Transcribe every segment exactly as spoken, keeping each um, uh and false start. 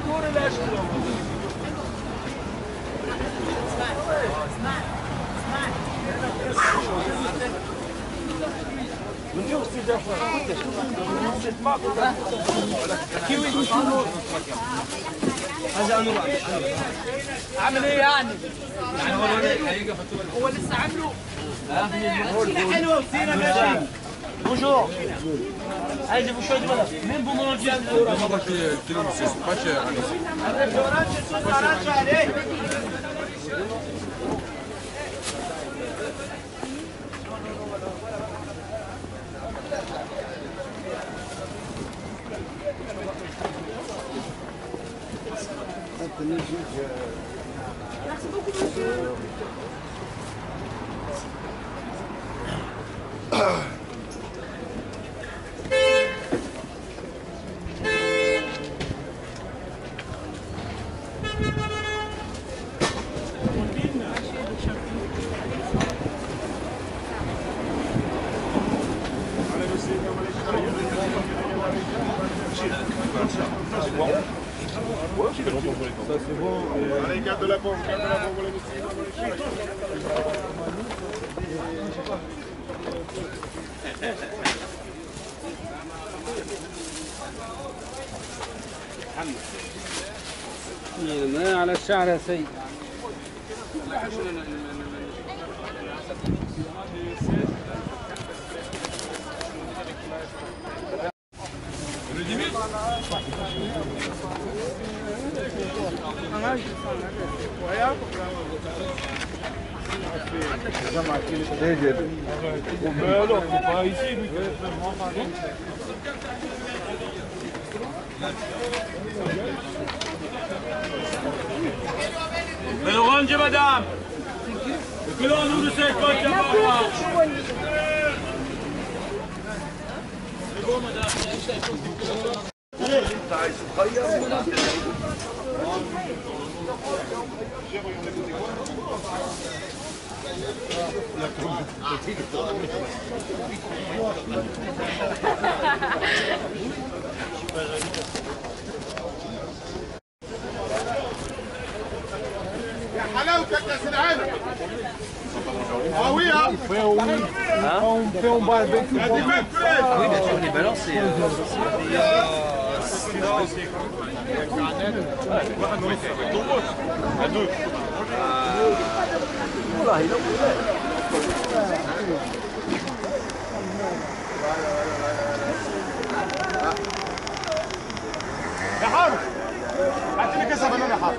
عامل ايه يعني؟ هو لسه عامله؟ سينا حلوه سينا ماشي. Bonjour. Allez, je vous choisis voilà. Même pour manger. C'est pas cher. Merci beaucoup, monsieur. Ça c'est bon. Allez, garde de la pompe, garde de la pompe pour les messieurs. ما على الشعر يا سيد. Mais l'orange, madame. Le kilo nous de cinquante, c'est bon, madame. حلاوتك يا سيدي علي. Ah oui, hein. On fait un barbecue. Il y a des belles filets. Oui, bien sûr, les balances, c'est... يا حرب هات لي كاسه بنان يا حرب.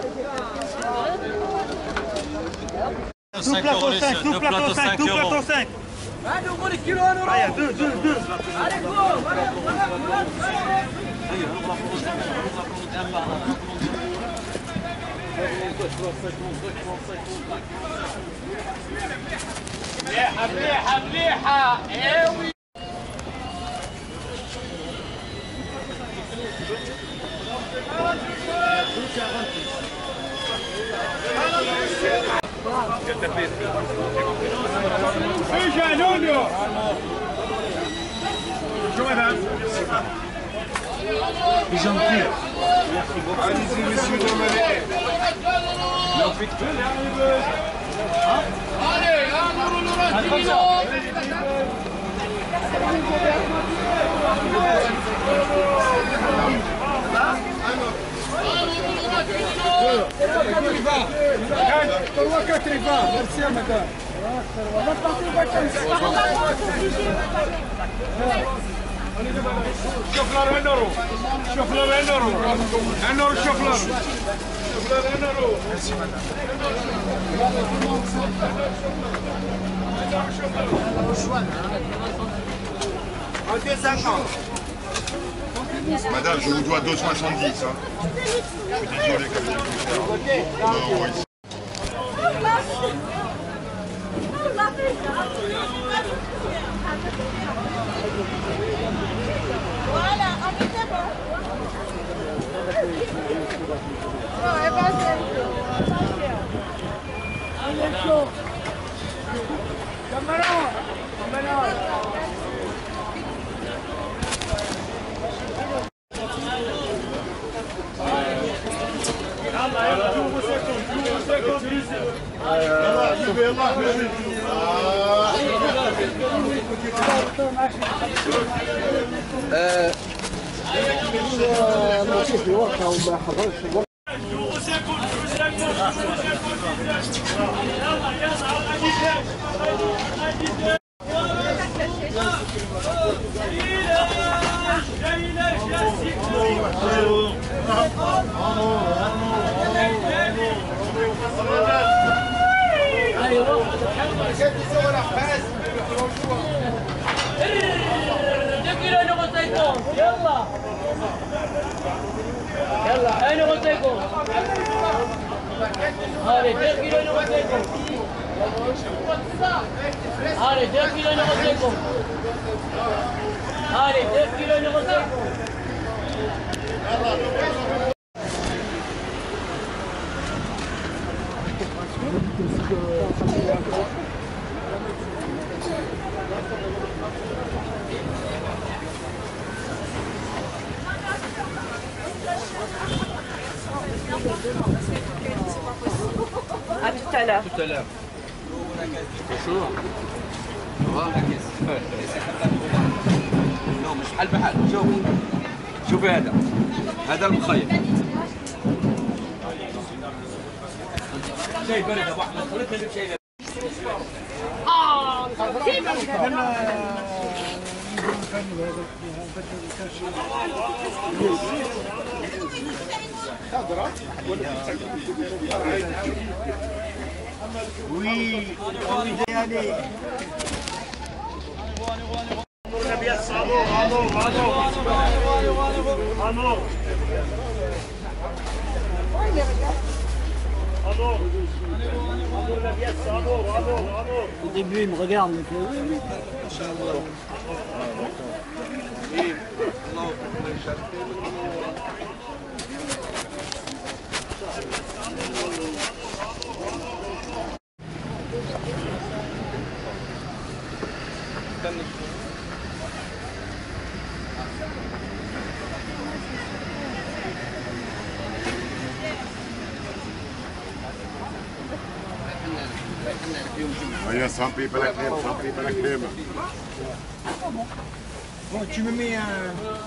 Tout plateau cinq, tout plateau cinq, tout plateau cinq. Allez, on va les kilos, on aura. deux, deux, deux. Allez, go. مليحة مليحة مليحة. ايه وي. Déjà, Nuno. Bonjour madame. C'est gentil. Allez-y, messieurs, demandez. Non, faites que Allez, un euro l'orange, dix kilos. Comment quatre et vingt? Merci à madame. شوفلر هنرو شوفلر هنرو هنرو شوفلر شوفلر هنرو ميرسي مدام Madame, je vous dois deux soixante-dix. Hein. Je suis désolé comme je non, oui. Voilà, en fait, c'est bon. Non, elle va bien. On est chaud. Cameron, Cameron. يلا حبيبي يلا حبيبي اللطيف الورقه وما حضرش يلا يلا اين غزيكم؟ هاري deux kilos اين غزيكم؟ هاري deux kilos اين غزيكم؟ هاري deux kilos اين غزيكم؟ À tout à l'heure. Tout à l'heure. Bonjour. Ça va? لا مش بحال بحال شوف شوفي هذا هذا المخيم شيء برد ابو احمد خلينا نجيب شيء اه وي يعني Au début, il me regarde, mais oui, oui. Oh, yeah, some people like him, some people like him. Bon, tu me mets un.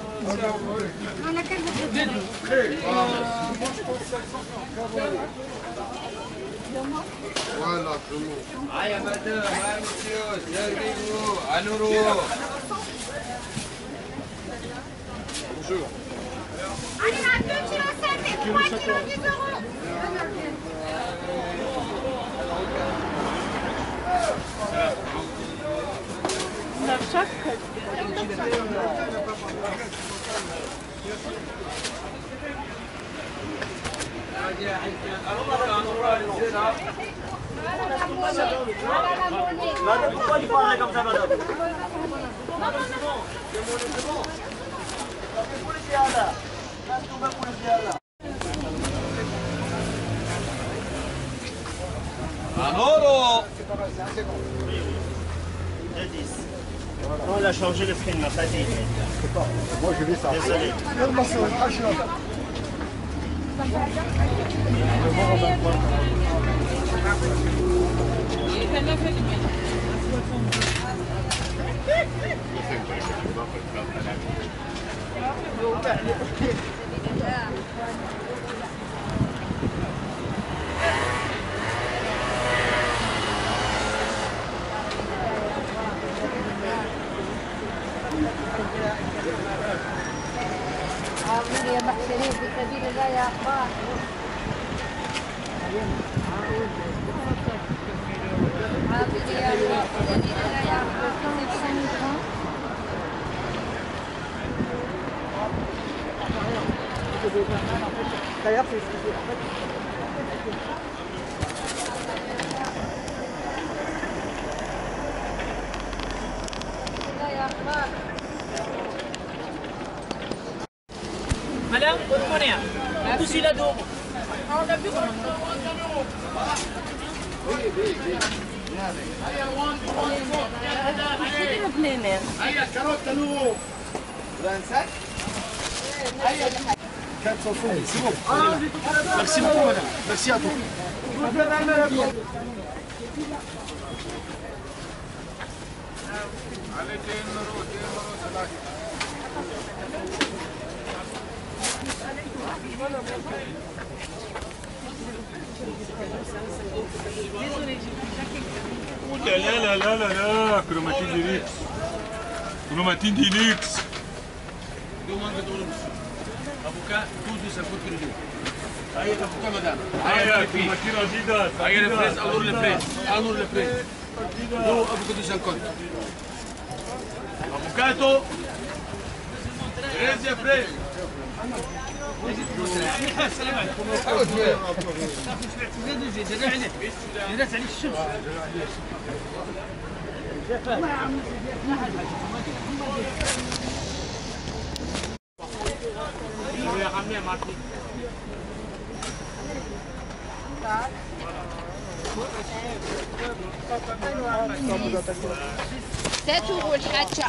Voilà, tout le monde. هيا مدام هيا مسيوس يرقبوا عنوروا Bonjour. Allez, là, deux kilos sept et trois kilos dix euros. Madame, pourquoi tu parles comme ça, madame? عنوروا Non, il a changé le film, ça dit. Moi je vais ça. Désolé. يلا سوي الحشرة. عامل يا محسنين في سبيل الله يا اخبار. عامل يا في سبيل الله يا اخبار. D'ailleurs, c'est ce que j'ai fait. Madame, bonne monnaie. Aussi la dos. هيا كاروت كانوا quatre cents francs, c'est bon. Merci beaucoup, madame. Merci à toi. لا لا لا لا لا لا كروماتين دي نيكس كروماتين دي نيكس avocat, tudo isso é português. Aí é avocat, madame. Aí é كروماتين اديداس. Aí é refres, alur refres, alur refres. Do avocat do cinquante. Avocato. treze refres. السلام عليكم. جات عليك الشمس. ستة والحاجة.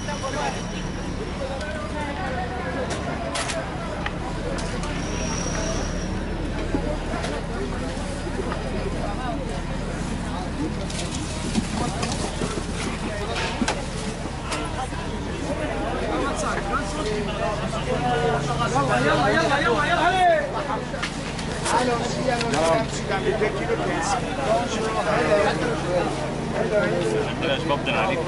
يلا يلا يلا يلا بلاش بفضل عليك.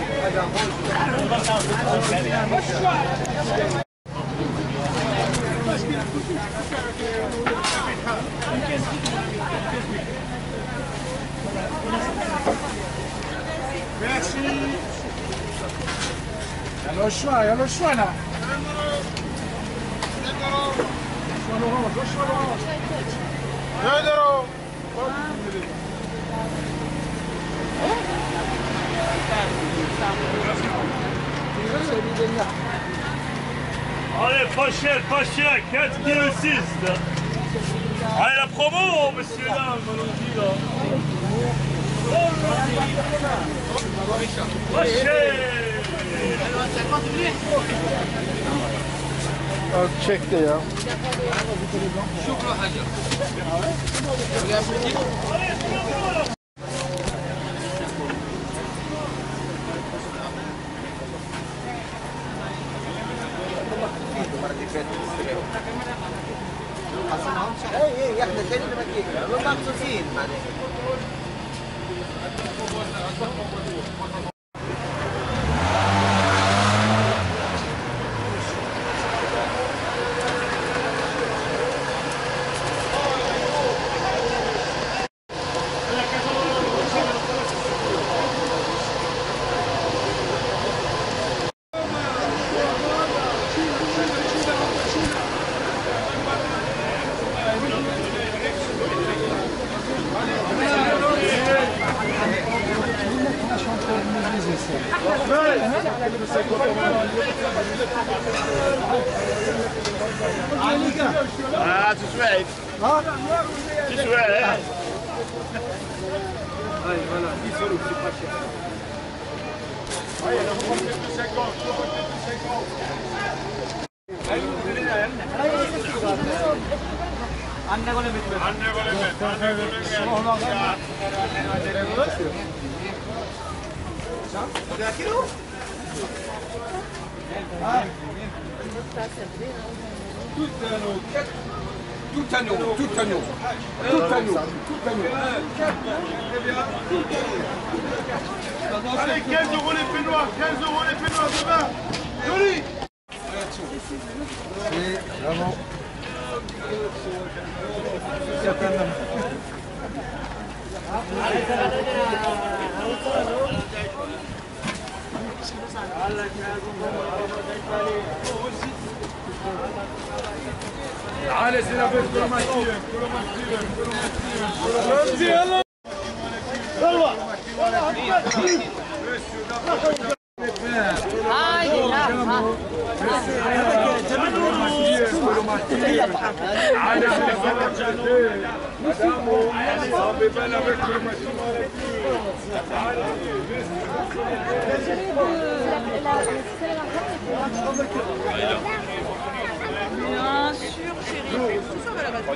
يلا شوي يلا شوي لا نادروا Allez, pas cher, pas cher, quatre virgule six là. Allez, la promo, monsieur là, Malonji là. Pas cher. çekti ya. شكرا حاجة. اي اي احنا الثاني اللي مكيك دول مخصوصين معناها. Ah, tu souhaites. Tu souhaites. Allez, voilà, dix euros, c'est pas cher. Allez, on va prendre plus de cinquante. عندنا ولا بيت Anne vole met. Anne vole met. ده كيلو؟ Tout agneau, tout agneau. Tout agneau, tout agneau. Allez, quinze euros les peignoirs. quinze euros les peignoirs demain. Joli. Bravo. تعال سينا بس كل ما تجيب كل ما تجيب كل ما تجيب يلا هاي لا صافي بان avec le bâtiment. Bien sûr, chérie. Tout ça va la battre.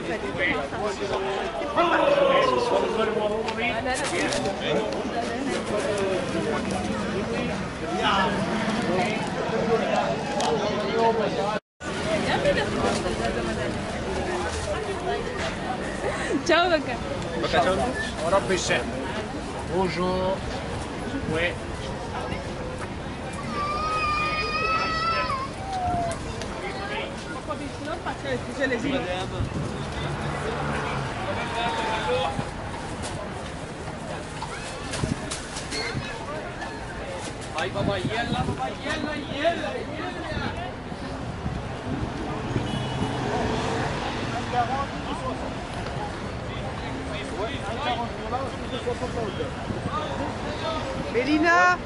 Ciao, Baka. وربي يسهل. Bonjour. Oui. Ay baba yalla baba yalla yalla yalla. Mélina.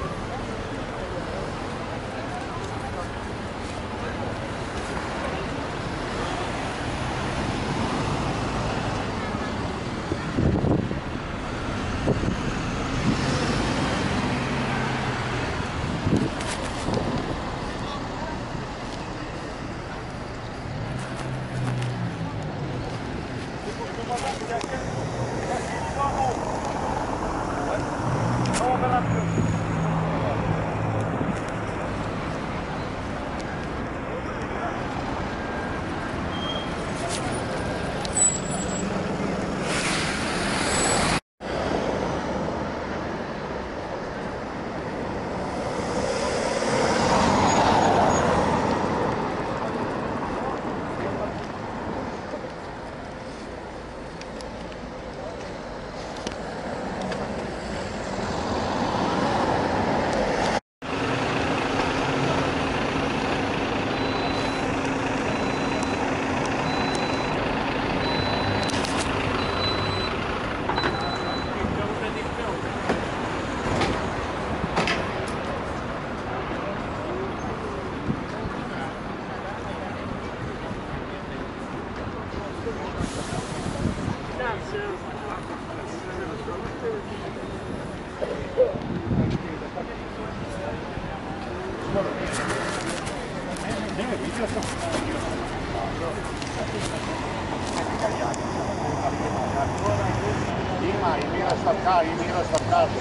Ima, i Miroslav, i Miroslav kaže.